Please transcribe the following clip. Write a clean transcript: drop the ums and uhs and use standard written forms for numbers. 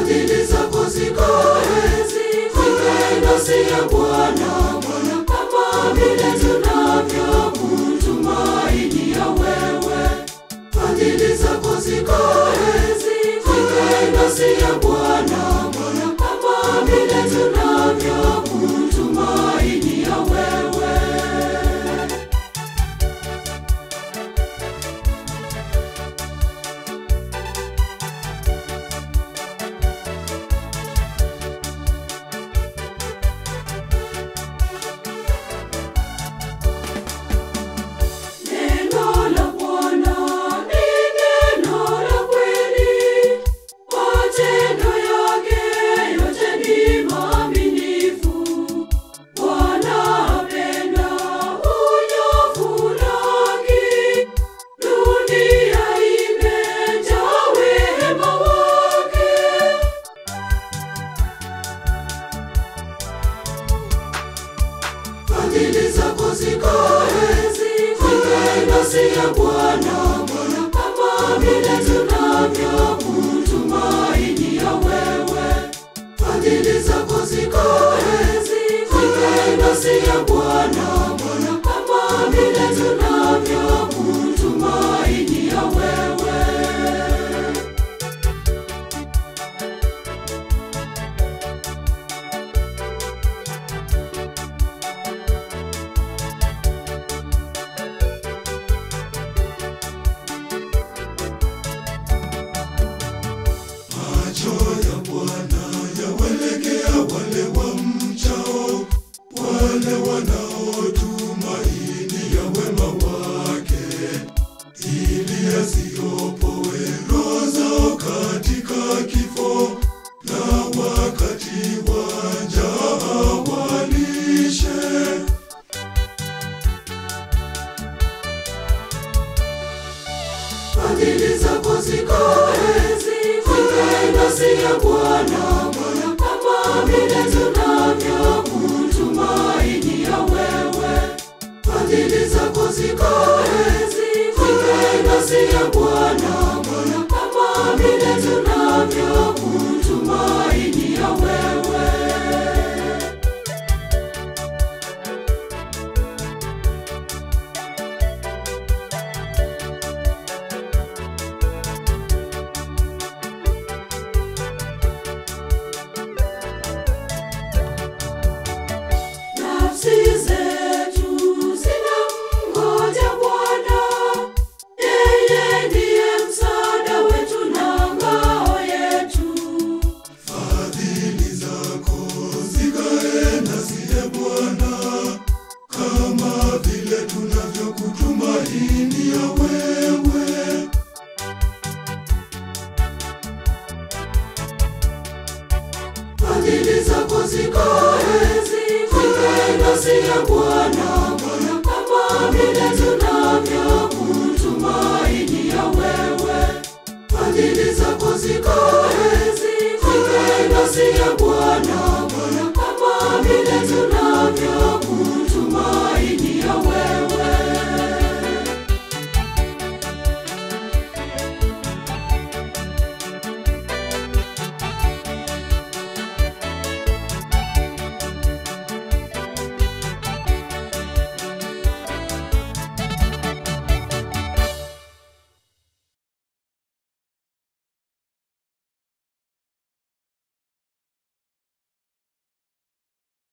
Fadhili zako zikae nasi ya Bwana, kama vile tunavyokutumainia wewe. Fadhili zako zikae nasi ya Bwana, kama vile tunavyokutumainia wewe. Fadhili zako zikae nasi ya Bwana, kama vile tunavyokutumainia wewe. Fadhili zako zikae nasi ya Bwana, kama vile tunavyokutumainia wewe. Macho ya Bwana yawelekea wale wamchao, wale wanaotumainia wema wake, ili asiopoe roho zao katika kifo, na wakati wa njaa walishe. Fadhili zako zikae nasi ya Bwana, kama vile tunavyokutumainia wewe. Fadhili zako zikae nasi ya Bwana, kama vile